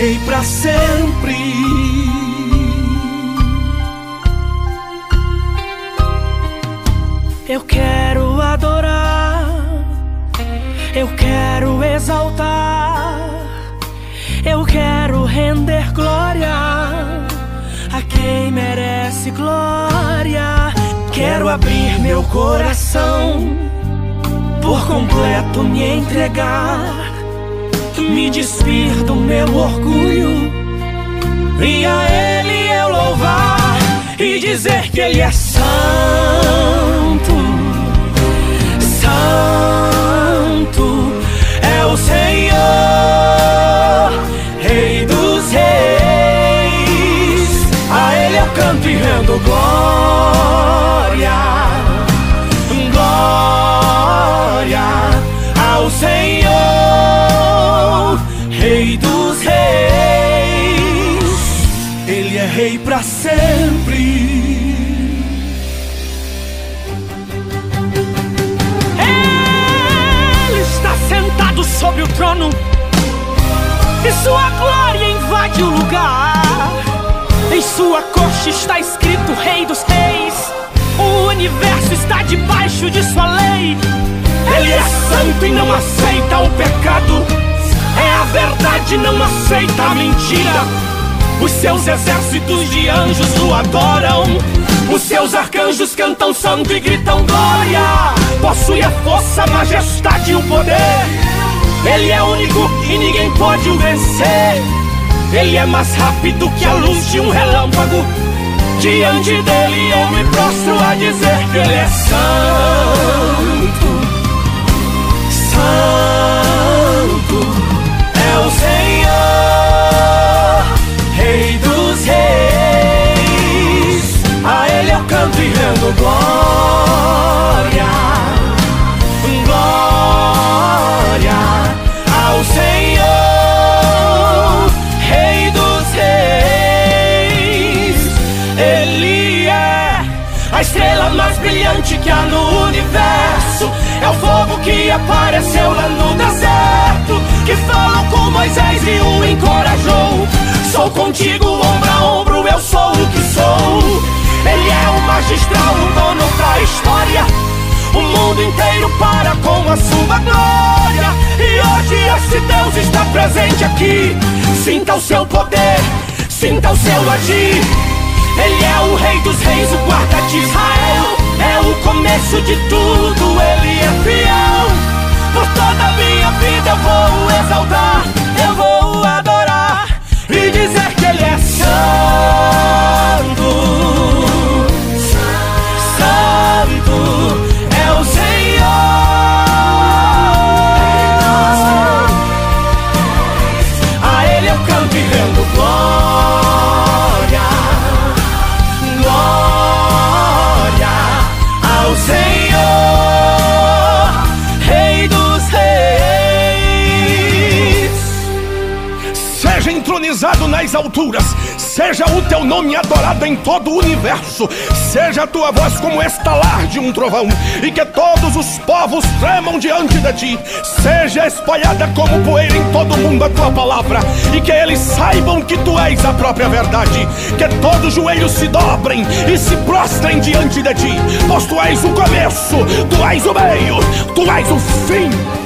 rei pra sempre. Eu quero adorar, eu quero exaltar, eu quero render glória a quem merece glória. Quero abrir meu coração, por completo me entregar, me despir do meu orgulho e a Ele eu louvar e dizer que Ele é santo, santo é o Senhor, Rei dos reis. A Ele eu canto e rendo glória, glória ao Senhor, Rei dos reis. Ele é rei pra sempre. Ele está sentado sobre o trono e sua glória invade o lugar. Em sua coxa está escrito Rei dos reis. O universo está debaixo de sua lei. Ele é santo e não aceita o pecado. É a verdade, não aceita a mentira. Os seus exércitos de anjos o adoram. Os seus arcanjos cantam santo e gritam glória. Possui a força, a majestade e o poder. Ele é único e ninguém pode o vencer. Ele é mais rápido que a luz de um relâmpago. Diante dele eu me prostro a dizer que Ele é santo, santo é o Senhor, Rei dos reis. A Ele eu canto e rendo glória, glória ao Senhor, Rei dos reis. Ele é a estrela mais brilhante que há no universo. É o fogo que apareceu lá no deserto, que falou com Moisés e o encorajou. Sou contigo, ombro a ombro, eu sou o que sou. Ele é o magistral, o dono da história. O mundo inteiro para com a sua glória. E hoje esse Deus está presente aqui. Sinta o seu poder, sinta o seu agir. Ele é o Rei dos reis, o guarda de Israel. É o começo de tudo, Ele é fiel. Por toda a minha vida eu vou exaltar, eu vou adorar e dizer que Ele é santo, santo é o Senhor. A Ele eu canto e rendo glória, glória ao Senhor, Rei dos reis. Seja entronizado nas alturas, seja o teu nome adorado em todo o universo. Seja a tua voz como estalar de um trovão, e que todos os povos tremam diante de ti. Seja espalhada como poeira em todo o mundo a tua palavra, e que eles saibam que tu és a própria verdade. Que todos os joelhos se dobrem e se prostrem diante de ti, pois tu és o começo, tu és o meio, tu és o fim.